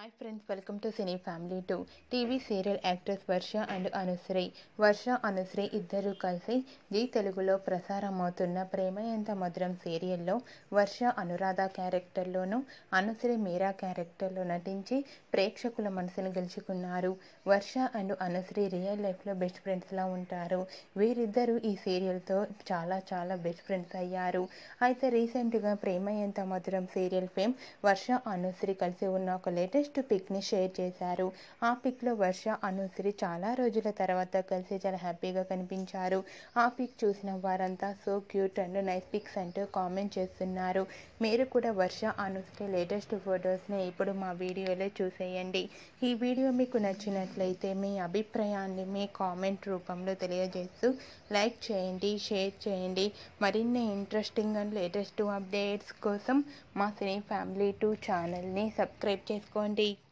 Hi friends, welcome to Cine Family 2. TV serial actors Varsha and Anushree. Varsha Anushree ఇద్దరు కలిసి G తెలుగులో ప్రసారమవుతున్న ప్రేమ ఎంత మధురం సీరియల్లో వర్ష అనురాధ క్యారెక్టర్లోనూ అనుశ్రీ మీరా క్యారెక్టర్లో నటించి ప్రేక్షకుల మనసును గెలుచుకున్నారు. వర్ష అండ్ అనుశ్రీ రియల్ లైఫ్లో బెస్ట్ ఫ్రెండ్స్లా ఉంటారు. వీరిద్దరూ ఈ సీరియల్తో చాలా బెస్ట్ ఫ్రెండ్స్ అయ్యారు. అయితే రీసెంట్గా ప్రేమ ఎంత మధురం సీరియల్ ఫేమ్ వర్ష అనుశ్రీ కలిసి ఉన్న ఒక లేటెస్ట్ పిక్ని షేర్ చేశారు. ఆ పిక్లో వర్ష అనుశ్రీ చాలా రోజుల తర్వాత కలిసి చాలా హ్యాపీగా కనిపించారు. ఆ పిక్ చూసిన వారంతా so cute and nice pics అంటూ కామెంట్ చేస్తున్నారు. మీరు కూడా వర్ష అనుశ్రీ లేటెస్ట్ ఫొటోస్ని ఇప్పుడు మా వీడియోలో చూసేయండి. ఈ వీడియో మీకు నచ్చినట్లయితే మీ అభిప్రాయాన్ని మీ కామెంట్ రూపంలో తెలియజేస్తూ లైక్ చేయండి, షేర్ చేయండి. మరిన్ని ఇంట్రెస్టింగ్ అండ్ లేటెస్ట్ అప్డేట్స్ కోసం మా సినీ ఫ్యామిలీ 2 ఛానల్ని సబ్స్క్రైబ్ చేసుకోండి.